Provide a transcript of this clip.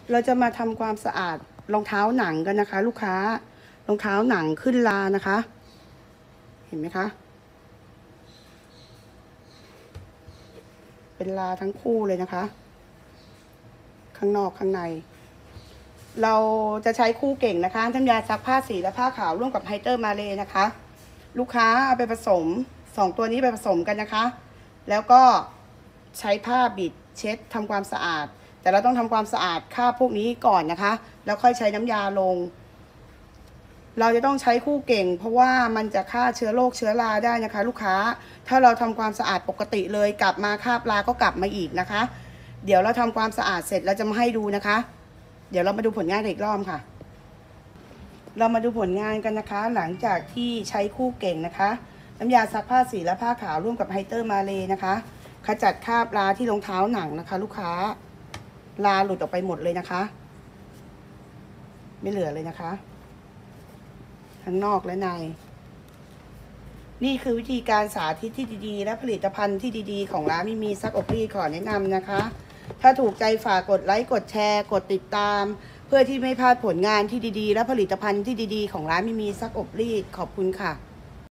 เราจะมาทำความสะอาดรองเท้าหนังกันนะคะ ลูกค้ารองเท้าหนังขึ้นลานะคะ เห็นไหมคะเป็นลาทั้งคู่เลยนะคะ ข้างนอกข้างในเราจะใช้คู่เก่งนะคะน้ำยาซักผ้าสีและผ้าขาวร่วมกับไฮเตอร์มาเลนะคะ ลูกค้าเอาไปผสม2ตัวนี้ไปผสมกันนะคะ แล้วก็ใช้ผ้าบิดเช็ดทำความสะอาดแต่เราต้องทำความสะอาดคราบพวกนี้ก่อนนะคะแล้วค่อยใช้น้ำยาลงเราจะต้องใช้คู่เก่งเพราะว่ามันจะฆ่าเชื้อโรคเชื้อราได้นะคะลูกค้าถ้าเราทำความสะอาดปกติเลยกลับมาคราบราก็กลับมาอีกนะคะเดี๋ยวเราทำความสะอาดเสร็จเราจะมาให้ดูนะคะเดี๋ยวเรามาดูผลงานอีกรอบค่ะเรามาดูผลงานกันนะคะหลังจากที่ใช้คู่เก่งนะคะน้ำยาซักผ้าสีและผ้าขาวร่วมกับไฮเตอร์มาเลนะคะขจัดคราบราที่รองเท้าหนังนะคะลูกค้าราหลุดออกไปหมดเลยนะคะไม่เหลือเลยนะคะทั้งนอกและในนี่คือวิธีการสาธิตที่ดีๆและผลิตภัณฑ์ที่ดีๆของร้านมีซักอบรีดขอแนะนำนะคะถ้าถูกใจฝากกดไลค์กดแชร์กดติดตามเพื่อที่ไม่พลาดผลงานที่ดีๆและผลิตภัณฑ์ที่ดีๆของร้านมีซักอบรีดขอบคุณค่ะ